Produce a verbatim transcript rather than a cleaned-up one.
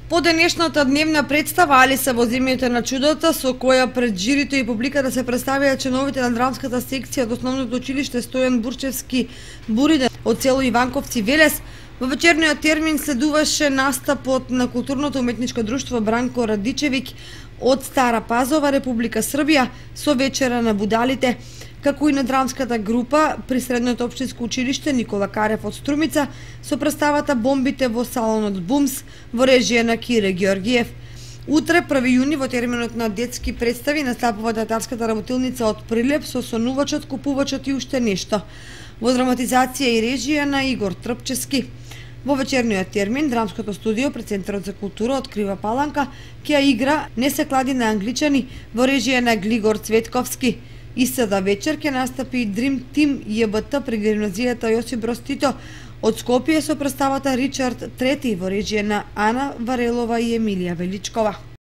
По денешната дневна представа Алиса во земјата на чудото, со која пред жирито и публиката се представија членовите на драмската секција од Основното училиште Стојан Бурчевски Буриден од село Иванковци Велес, во вечерниот термин следуваше настапот на културното уметничко друштво Бранко Радичевиќ од Стара Пазова, Република Србија, со вечера на будалите, како и на драмската група при Средното општинско училиште Никола Карев од Струмица со представата Бомбите во салонот Бумс во режија на Кире Георгиев. Утре, први јуни, во терминот на детски представи настапува театарската работилница од Прилеп со сонувачот, купувачот и уште нешто, во драматизација и режија на Игор Трпчески. Во вечерниот термин, драмското студио при Центарот за култура од Крива Паланка ќе игра Не се клади на англичани во режија на Глигор Цветковски. Истата вечер ќе настапи Dream Team ЈБТ при гимназијата Јосип Броз Тито од Скопје со представата Ричард трети во режија на Ана Варелова и Емилија Величкова.